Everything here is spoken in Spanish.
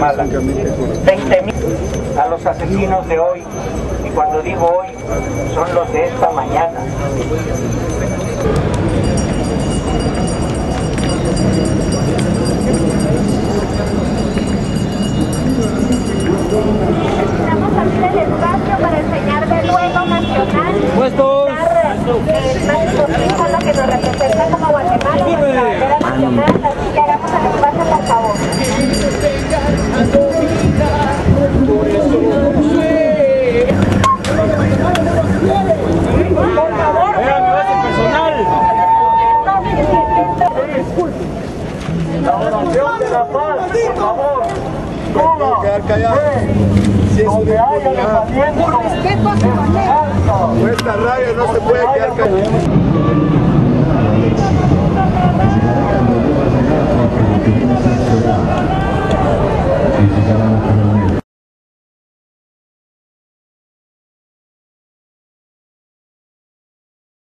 Guatemala. 20,000 a los asesinos de hoy, y cuando digo hoy, son los de esta mañana. Estamos aquí el espacio para enseñar del duelo nacional. ¡Puestos! Con lo que nos representa como Guatemala, nuestra bandera nacional, así que hagamos el espacio, por favor. Por favor, vean clase personal. La oración de la paz, por favor. No quedar callado. Si es Donde haya desaliento, esta rabia no se puede quedar callado.